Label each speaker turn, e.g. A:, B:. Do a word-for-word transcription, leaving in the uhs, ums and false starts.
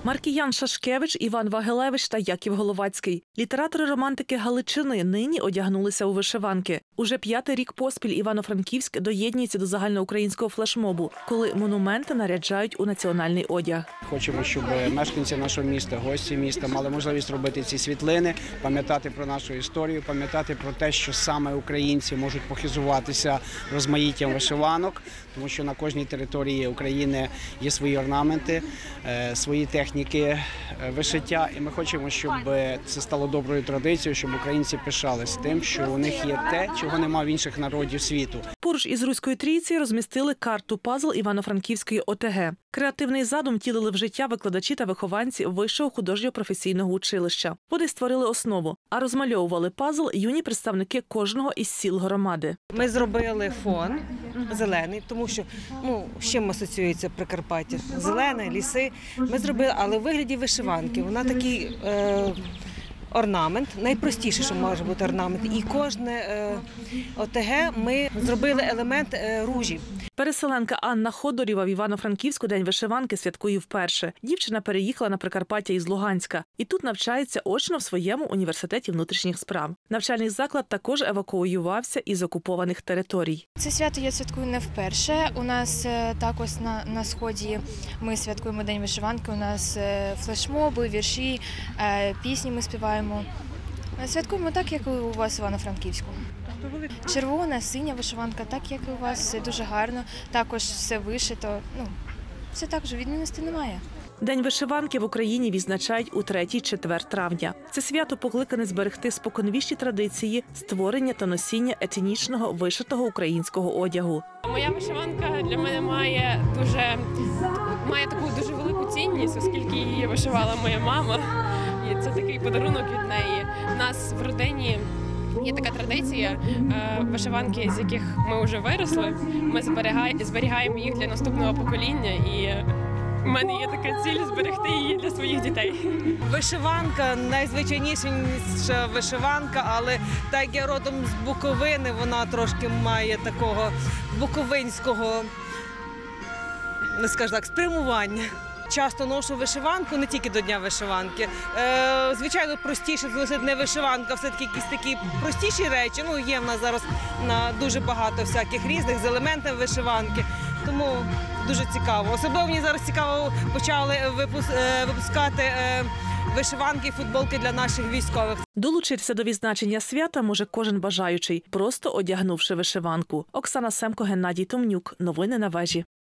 A: Маркіян Шашкевич, Іван Вагелевич та Яків Головацький. Літератори-романтики Галичини нині одягнулися у вишиванки. Уже п'ятий рік поспіль Івано-Франківськ доєднується до загальноукраїнського флешмобу, коли монументи наряджають у національний одяг.
B: Хочемо, щоб мешканці нашого міста, гості міста мали можливість робити ці світлини, пам'ятати про нашу історію, пам'ятати про те, що саме українці можуть похизуватися розмаїттям вишиванок, тому що на кожній території України є свої орнаменти, свої техніки вишиття. І ми хочемо, щоб це стало доброю традицією, щоб українці пишалися тим, що у них є те, чого немає в інших народів світу.
A: Поруч із Руською Трійцею розмістили карту-пазл Івано-Франківської О Те Ге. Креативний задум втілили в життя викладачі та вихованці Вищого художнього професійного училища. Вони створили основу, а розмальовували пазл юні представники кожного із сіл громади.
C: Ми зробили фон зелений, тому що ну, з чим асоціюється Прикарпаття? Зелене, ліси. Ми зробили, але в вигляді вишиванки. Вона такий е, орнамент, найпростіше, що може бути орнамент. І кожне е, О Те Ге ми зробили елемент е, ружі.
A: Переселенка Анна Ходорєва в Івано-Франківську День вишиванки святкує вперше. Дівчина переїхала на Прикарпаття із Луганська. І тут навчається очно в своєму університеті внутрішніх справ. Навчальний заклад також евакуювався із окупованих територій.
D: Це свято я святкую не вперше. У нас також на, на Сході ми святкуємо День вишиванки. У нас флешмоби, вірші, пісні ми співаємо. Святкуємо так, як і у вас в Івано-Франківську. Червона, синя вишиванка, так як і у вас, все дуже гарно. Також все вишито. Ну, все так же, відмінностей немає.
A: День вишиванки в Україні відзначають у третій-четвер травня. Це свято покликане зберегти споконвічні традиції створення та носіння етнічного вишитого українського одягу.
E: Моя вишиванка для мене має дуже має таку дуже велику цінність, оскільки її вишивала моя мама. І це такий подарунок від неї. У нас в родині є така традиція вишиванки, з яких ми вже виросли. Ми зберігаємо їх для наступного покоління. І у мене є така ціль зберегти її для своїх дітей.
C: Вишиванка найзвичайніша вишиванка, але так як я родом з Буковини, вона трошки має такого буковинського, не скажу так, спрямування. Часто ношу вишиванку, не тільки до Дня вишиванки. Е, звичайно, простіше носити не вишиванка, все-таки якісь такі простіші речі. Ну, є в нас зараз на дуже багато всяких різних з елементами вишиванки. Тому дуже цікаво. Особливо мені зараз цікаво почали випускати вишиванки і футболки для наших військових.
A: Долучитися до відзначення свята може кожен бажаючий, просто одягнувши вишиванку. Оксана Семко, Геннадій Томнюк. Новини на вежі.